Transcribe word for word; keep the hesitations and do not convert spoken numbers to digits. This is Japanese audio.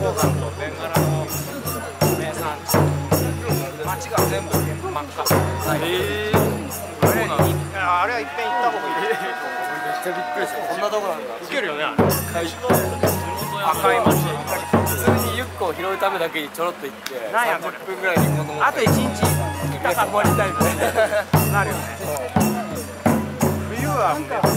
鉱山とベンガラの名産地、町が全部真っ赤。 ええ、そうなの？ あれはいっぺん行った方がいい。 めっちゃびっくりした。こんなとこなんだ。 ウケるよね。 赤い町。普通にユッコを拾うためだけにちょろっと行ってさんじゅっぷんぐらいにこのあといちにちいたか泊まりたいみたいななるよね。冬は